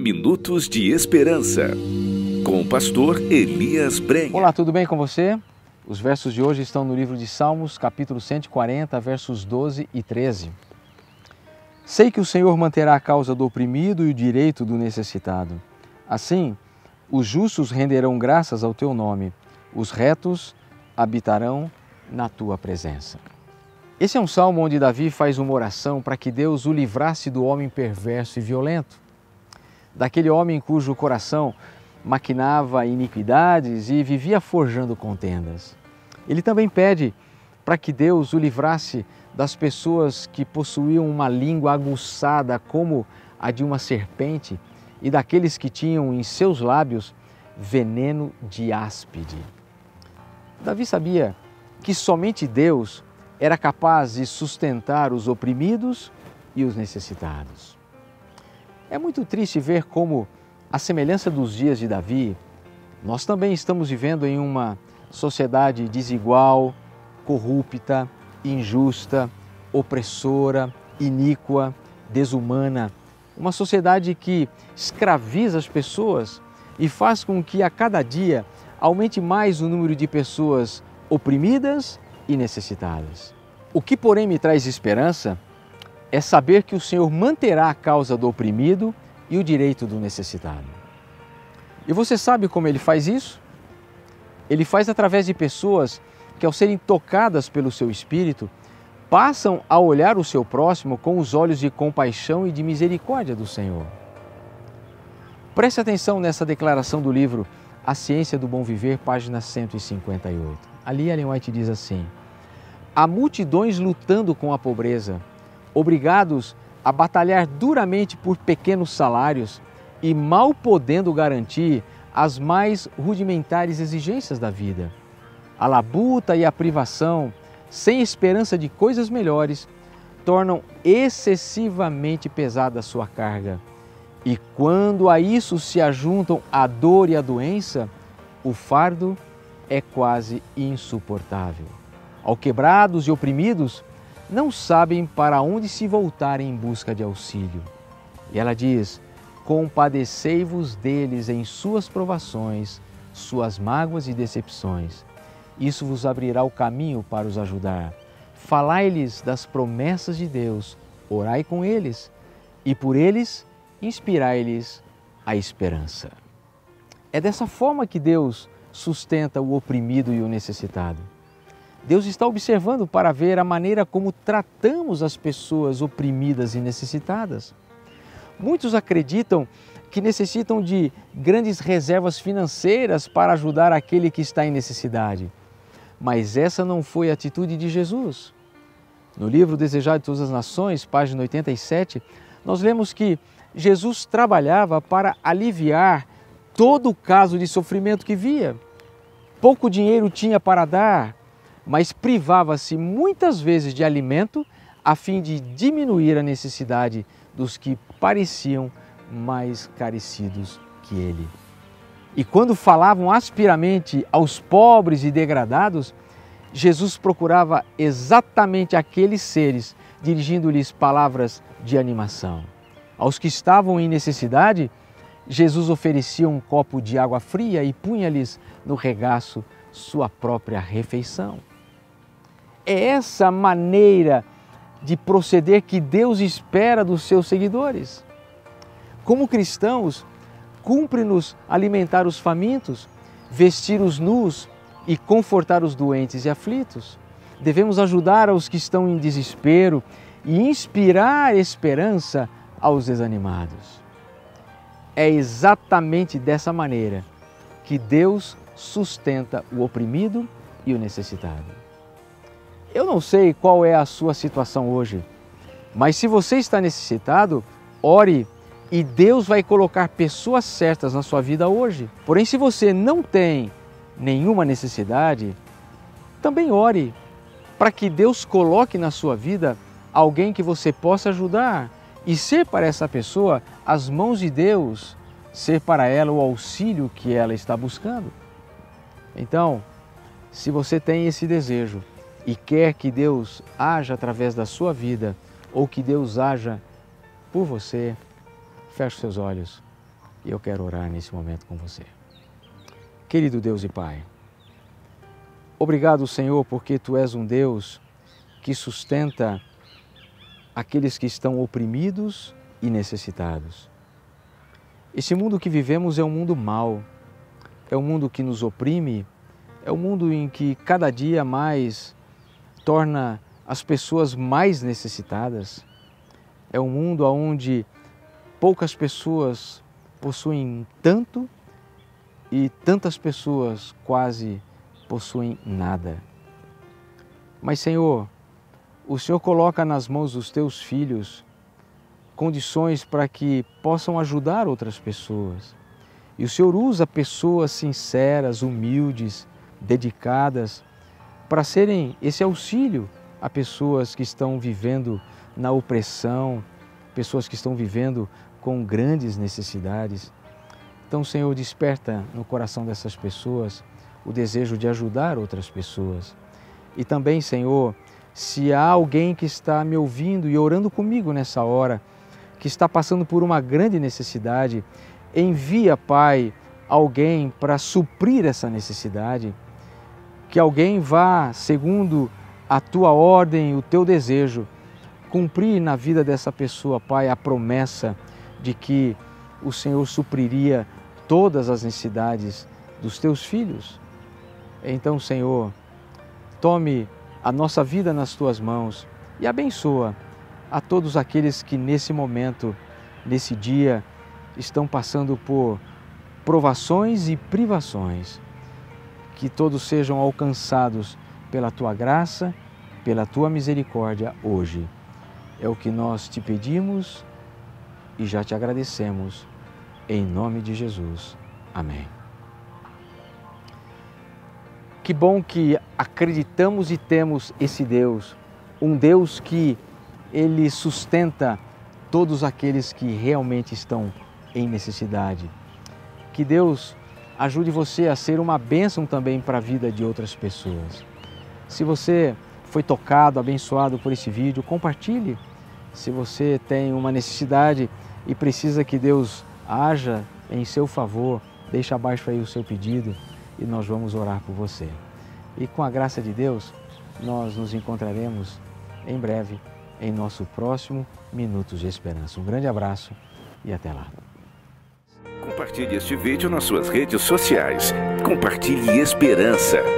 Minutos de Esperança, com o pastor Elias Brenha. Olá, tudo bem com você? Os versos de hoje estão no livro de Salmos, capítulo 140, versos 12 e 13. Sei que o Senhor manterá a causa do oprimido e o direito do necessitado. Assim, os justos renderão graças ao teu nome, os retos habitarão na tua presença. Esse é um salmo onde Davi faz uma oração para que Deus o livrasse do homem perverso e violento, daquele homem cujo coração maquinava iniquidades e vivia forjando contendas. Ele também pede para que Deus o livrasse das pessoas que possuíam uma língua aguçada como a de uma serpente e daqueles que tinham em seus lábios veneno de áspide. Davi sabia que somente Deus era capaz de sustentar os oprimidos e os necessitados. É muito triste ver como, à semelhança dos dias de Davi, nós também estamos vivendo em uma sociedade desigual, corrupta, injusta, opressora, iníqua, desumana. Uma sociedade que escraviza as pessoas e faz com que a cada dia aumente mais o número de pessoas oprimidas e necessitadas. O que, porém, me traz esperança é saber que o Senhor manterá a causa do oprimido e o direito do necessitado. E você sabe como Ele faz isso? Ele faz através de pessoas que, ao serem tocadas pelo seu Espírito, passam a olhar o seu próximo com os olhos de compaixão e de misericórdia do Senhor. Preste atenção nessa declaração do livro A Ciência do Bom Viver, página 158. Ali Ellen White diz assim: há multidões lutando com a pobreza, obrigados a batalhar duramente por pequenos salários e mal podendo garantir as mais rudimentares exigências da vida. A labuta e a privação, sem esperança de coisas melhores, tornam excessivamente pesada a sua carga. E quando a isso se ajuntam a dor e a doença, o fardo é quase insuportável. Alquebrados e oprimidos, não sabem para onde se voltarem em busca de auxílio. E ela diz: compadecei-vos deles em suas provações, suas mágoas e decepções. Isso vos abrirá o caminho para os ajudar. Falai-lhes das promessas de Deus, orai com eles, e por eles inspirai-lhes a esperança. É dessa forma que Deus sustenta o oprimido e o necessitado. Deus está observando para ver a maneira como tratamos as pessoas oprimidas e necessitadas. Muitos acreditam que necessitam de grandes reservas financeiras para ajudar aquele que está em necessidade. Mas essa não foi a atitude de Jesus. No livro Desejado de Todas as Nações, página 87, nós lemos que Jesus trabalhava para aliviar todo o caso de sofrimento que via. Pouco dinheiro tinha para dar, mas privava-se muitas vezes de alimento a fim de diminuir a necessidade dos que pareciam mais carecidos que ele. E quando falavam asperamente aos pobres e degradados, Jesus procurava exatamente aqueles seres, dirigindo-lhes palavras de animação. Aos que estavam em necessidade, Jesus oferecia um copo de água fria e punha-lhes no regaço sua própria refeição. É essa maneira de proceder que Deus espera dos seus seguidores. Como cristãos, cumpre-nos alimentar os famintos, vestir os nus e confortar os doentes e aflitos. Devemos ajudar aos que estão em desespero e inspirar esperança aos desanimados. É exatamente dessa maneira que Deus sustenta o oprimido e o necessitado. Eu não sei qual é a sua situação hoje, mas se você está necessitado, ore e Deus vai colocar pessoas certas na sua vida hoje. Porém, se você não tem nenhuma necessidade, também ore para que Deus coloque na sua vida alguém que você possa ajudar e ser para essa pessoa as mãos de Deus, ser para ela o auxílio que ela está buscando. Então, se você tem esse desejo e quer que Deus haja através da sua vida ou que Deus haja por você, feche seus olhos E eu quero orar nesse momento com você. Querido Deus e Pai, obrigado, Senhor, porque Tu és um Deus que sustenta aqueles que estão oprimidos e necessitados. Esse mundo que vivemos é um mundo mau, é um mundo que nos oprime, é um mundo em que cada dia mais torna as pessoas mais necessitadas. É um mundo onde poucas pessoas possuem tanto e tantas pessoas quase possuem nada. Mas, Senhor, o Senhor coloca nas mãos dos Teus filhos condições para que possam ajudar outras pessoas. E o Senhor usa pessoas sinceras, humildes, dedicadas, para serem esse auxílio a pessoas que estão vivendo na opressão, pessoas que estão vivendo com grandes necessidades. Então, Senhor, desperta no coração dessas pessoas o desejo de ajudar outras pessoas. E também, Senhor, se há alguém que está me ouvindo e orando comigo nessa hora, que está passando por uma grande necessidade, envia, Pai, alguém para suprir essa necessidade, que alguém vá, segundo a Tua ordem, o Teu desejo, cumprir na vida dessa pessoa, Pai, a promessa de que o Senhor supriria todas as necessidades dos Teus filhos. Então, Senhor, tome a nossa vida nas Tuas mãos e abençoa a todos aqueles que nesse momento, nesse dia, estão passando por provações e privações. Que todos sejam alcançados pela Tua graça, pela Tua misericórdia hoje. É o que nós te pedimos e já te agradecemos. Em nome de Jesus. Amém. Que bom que acreditamos e temos esse Deus, um Deus que Ele sustenta todos aqueles que realmente estão em necessidade. Que Deus ajude você a ser uma bênção também para a vida de outras pessoas. Se você foi tocado, abençoado por esse vídeo, compartilhe. Se você tem uma necessidade e precisa que Deus haja em seu favor, deixa abaixo aí o seu pedido e nós vamos orar por você. E com a graça de Deus, nós nos encontraremos em breve em nosso próximo Minutos de Esperança. Um grande abraço e até lá. Compartilhe este vídeo nas suas redes sociais. Compartilhe esperança.